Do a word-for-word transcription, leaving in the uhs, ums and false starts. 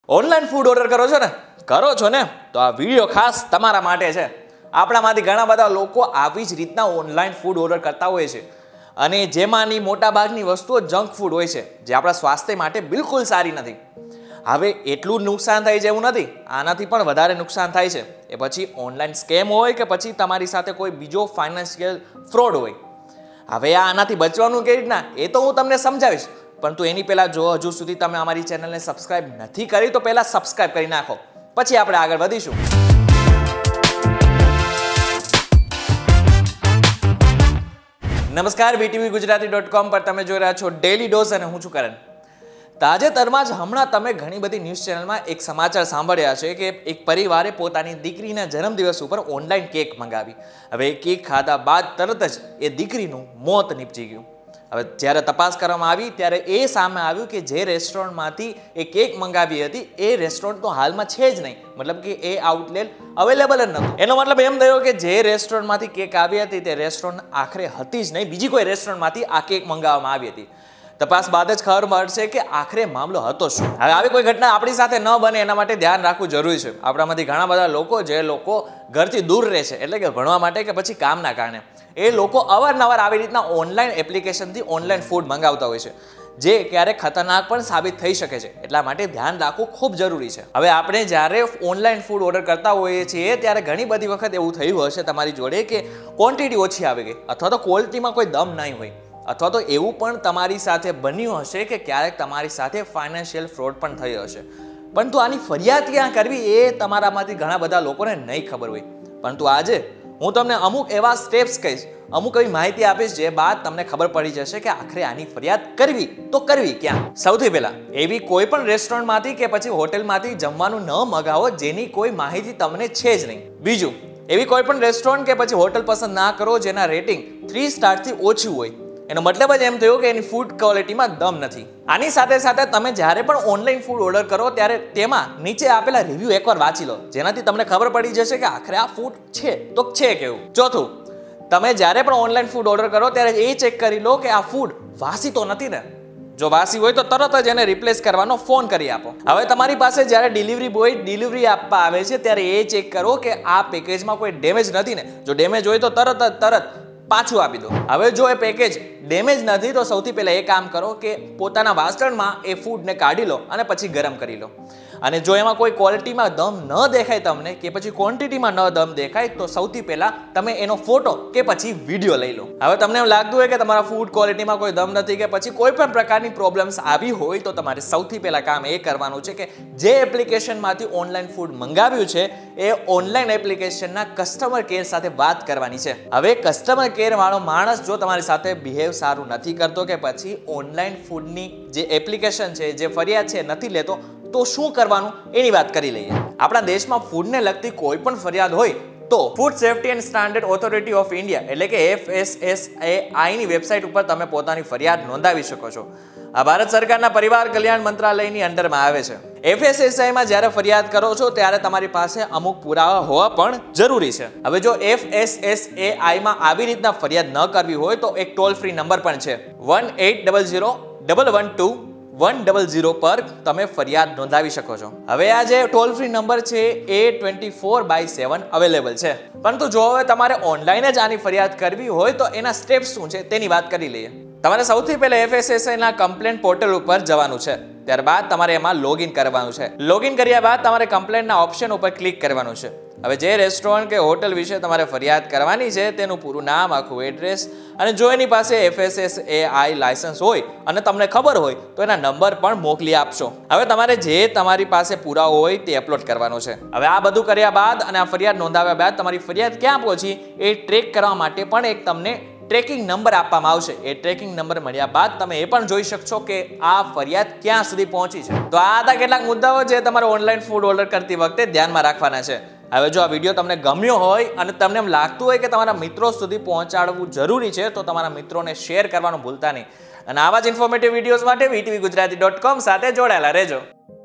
Online food order કરો છો ને કરો છો ને તો આ વિડીયો ખાસ તમારા માટે છે। આપણામાંથી ઘણા બધા લોકો આવી જ રીતના ઓનલાઈન ફૂડ ઓર્ડર કરતા હોય છે અને જેમાંની મોટાભાગની વસ્તુઓ જંક ફૂડ હોય છે જે આપણા સ્વાસ્થ્ય માટે બિલકુલ સારી નથી। હવે એટલું નુકસાન થાય જેવું નથી, આનાથી પણ વધારે નુકસાન થાય છે। એ પછી ઓનલાઈન સ્કેમ હોય કે પછી તમારી સાથે કોઈ બીજો ફાઇનાન્શિયલ ફ્રોડ હોય। હવે આનાથી બચવાનું કેવી રીતના એ તો હું તમને સમજાવીશ, પરંતુ એની પહેલાં જો હજુ સુધી તમે અમારી ચેનલને સબસ્ક્રાઇબ નથી કરી તો પહેલાં સબસ્ક્રાઇબ કરી નાખો, પછી આપણે આગળ વધીશું। નમસ્કાર, વીટીવી ગુજરાતી ડોટ કોમ પર તમે જોઈ રહ્યા છો ડેલી ડોઝ અને હું છું કરણ। તાજેતરમાં જ હમણાં તમે ઘણી બધી ન્યૂઝ ચેનલમાં એક સમાચાર સાંભળ્યા છે કે એક પરિવારે પોતાની દીકરીના જન્મદિવસ ઉપર ઓનલાઈન કેક મંગાવી। હવે એ કેક ખાધા બાદ તરત જ એ દીકરીનું મોત નીપજી ગયું। હવે જ્યારે તપાસ કરવામાં આવી ત્યારે એ સામે આવ્યું કે જે રેસ્ટોરન્ટમાંથી એ કેક મંગાવી હતી એ રેસ્ટોરન્ટ તો હાલમાં છે જ નહીં, મતલબ કે એ આઉટલેટ અવેલેબલ જ નહોતું। એનો મતલબ એમ થયો કે જે રેસ્ટોરન્ટમાંથી કેક આવી હતી તે રેસ્ટોરન્ટ આખરે હતી જ નહીં, બીજી કોઈ રેસ્ટોરન્ટમાંથી આ કેક મંગાવવામાં આવી હતી। તપાસ બાદ જ ખબર મળશે કે આખરે મામલો હતો શું। હવે આવી કોઈ ઘટના આપણી સાથે ન બને એના માટે ધ્યાન રાખવું જરૂરી છે। આપણામાંથી ઘણા બધા લોકો જે લોકો ઘરથી દૂર રહે છે, એટલે કે ભણવા માટે કે પછી કામના કારણે, એ લોકો અવારનવાર આવી રીતના ઓનલાઈન એપ્લિકેશનથી ઓનલાઈન ફૂડ મંગાવતા હોય છે, જે ક્યારેક ખતરનાક પણ સાબિત થઈ શકે છે। એટલા માટે ધ્યાન રાખવું ખૂબ જરૂરી છે। હવે આપણે જ્યારે ઓનલાઈન ફૂડ ઓર્ડર કરતા હોઈએ છીએ ત્યારે ઘણી બધી વખત એવું થયું હશે તમારી જોડે કે ક્વોન્ટિટી ઓછી આવી ગઈ, અથવા તો ક્વોલિટીમાં કોઈ દમ નહીં હોય, અથવા તો એવું પણ તમારી સાથે બન્યું હશે કે ક્યારેક તમારી સાથે ફાઇનાન્શિયલ ફ્રોડ પણ થયો હશે, પરંતુ આની ફરિયાદ ક્યાં કરવી એ તમારામાંથી ઘણા બધા લોકોને નહીં ખબર હોય। પરંતુ આજે હું તમને અમુક એવા સ્ટેપ્સ કહીશ, અમુક એવી માહિતી આપીશ જે બાદ તમને ખબર પડી જશે કે આખરે આની ફરિયાદ કરવી તો કરવી ક્યાં। સૌથી પહેલા એવી કોઈ પણ રેસ્ટોરન્ટમાંથી કે પછી હોટેલમાંથી જમવાનું ન મગાવો જેની કોઈ માહિતી તમને છે જ નહીં। બીજું, એવી કોઈ પણ રેસ્ટોરન્ટ કે પછી હોટલ પસંદ ના કરો જેના રેટિંગ થ્રી સ્ટારથી ઓછું હોય। એનો મતલબ જ એમ થયો કે એની ફૂડ ક્વોલિટીમાં દમ નથી। આની સાથે સાથે તમે જ્યારે પણ ઓનલાઈન ફૂડ ઓર્ડર કરો ત્યારે તેમાં નીચે આપેલા રિવ્યૂ એકવાર વાંચી લો, જેનાથી તમને ખબર પડી જશે કે આખરે આ ફૂડ છે તો છે કેવું। ચોથું, તમે જ્યારે પણ ઓનલાઈન ફૂડ ઓર્ડર કરો ત્યારે એ ચેક કરી લો કે આ ફૂડ વાસી તો નથી ને। જો વાસી હોય તો તરત જ એને રિપ્લેસ કરવાનો ફોન કરી આપો। હવે તમારી પાસે જ્યારે ડિલિવરી બોય ડિલિવરી આપવા આવે છે ત્યારે એ ચેક કરો કે આ પેકેજમાં કોઈ ડેમેજ નથી ને। જો ડેમેજ હોય તો તરત જ તરત પાછું આપી દો। હવે જો એ પેકેજ ડેમેજ નથી તો સૌથી પહેલા એ કામ કરો કે પોતાના વાસણમાં એ ફૂડને કાઢી લો અને પછી ગરમ કરી લો। અને જો એમાં કોઈ ક્વોલિટીમાં દમ ન દેખાય તમને કે પછી ક્વોન્ટિટીમાં ન દમ દેખાય તો સૌથી પહેલા તમે એનો ફોટો કે પછી વિડીયો લઈ લો। હવે તમને એમ લાગતું હોય કે તમારા ફૂડ ક્વોલિટીમાં કોઈ દમ નથી કે પછી કોઈ પણ પ્રકારની પ્રોબ્લેમ્સ આવી હોય તો તમારે સૌથી પહેલા કામ એ કરવાનું છે કે જે એપ્લિકેશનમાંથી ઓનલાઈન ફૂડ મંગાવ્યું છે એ ઓનલાઈન એપ્લિકેશનના કસ્ટમર કેર સાથે વાત કરવાની છે। હવે કસ્ટમર કેર વાળો માણસ જો તમારી સાથે બિહેવ સારું નથી કરતો કે પછી ઓનલાઈન ફૂડની જે એપ્લિકેશન છે જે ફરિયાદ છે નથી લેતો તો શું કરવાનું એની વાત કરી લઈએ। આપણા દેશમાં ફૂડને લગતી કોઈ પણ ફરિયાદ હોય તો food safety and standard authority of India એટલે કે F S S A I ની વેબસાઇટ ઉપર તમે પોતાની ફરિયાદ નોંધાવી શકો છો। આ ભારત સરકારના પરિવાર કલ્યાણ મંત્રાલયની અંડરમાં આવે છે। એફ એસ એસ આઈ માં જ્યારે ફરિયાદ કરો છો ત્યારે તમારી પાસે અમુક પુરાવા હોવા પણ જરૂરી છે। હવે જો F S S A I માં આવી રીતના ફરિયાદ ન કરવી હોય તો એક ટોલ ફ્રી નંબર પણ છે one eight double zero double one two one double zero પર તમે ફરિયાદ નોંધાવી શકો છો। હવે આ જે ટોલ ફ્રી નંબર છે એ twenty four by seven available છે, પરંતુ જો હવે તમારે ઓનલાઈન જ આની ફરિયાદ કરવી હોય તો એના સ્ટેપ્સ શું છે તેની વાત કરી લઈએ। તમારે સૌથી પહેલા એફ એસ એસ આઈ ના કમ્પ્લેન્ટ પોર્ટલ ઉપર જવાનું છે, ત્યારબાદ તમારે એમાં લોગિન કરવાનું છે। લોગિન કર્યા બાદ તમારે કમ્પ્લેન્ટના ઓપ્શન ઉપર ક્લિક કરવાનું છે। હવે જે રેસ્ટોરન્ટ કે હોટલ વિશે તમારે ફરિયાદ કરવાની છે તેનું પૂરું નામ, આખું એડ્રેસ, અને જો એની પાસે F S S A I licence હોય અને તમને ખબર હોય તો એના નંબર પણ મોકલી આપશો। હવે તમારે જે તમારી પાસે પુરાવો હોય તે અપલોડ કરવાનો છે। હવે આ બધું કર્યા બાદ અને આ ફરિયાદ નોંધાવ્યા બાદ તમારી ફરિયાદ ક્યાં પહોંચી એ ટ્રેક કરવા માટે પણ એક તમને ટ્રેકિંગ નંબર આપવામાં આવશે। એ ટ્રેકિંગ નંબર મળ્યા બાદ તમે એ પણ જોઈ શકશો કે આ ફરિયાદ ક્યાં સુધી પહોંચી છે। તો આ હતા કેટલાક મુદ્દાઓ જે તમારે ઓનલાઈન ફૂડ ઓર્ડર કરતી વખતે ધ્યાનમાં રાખવાના છે। હવે જો આ વિડીયો તમને ગમ્યો હોય અને તમને એમ લાગતું હોય કે તમારા મિત્રો સુધી પહોંચાડવું જરૂરી છે તો તમારા મિત્રોને શેર કરવાનું ભૂલતા નહીં। અને આવા જ ઇન્ફોર્મેટિવ વિડીયોઝ માટે વીટીવી ગુજરાતી ડોટ કોમ સાથે જોડાયેલા રહેજો।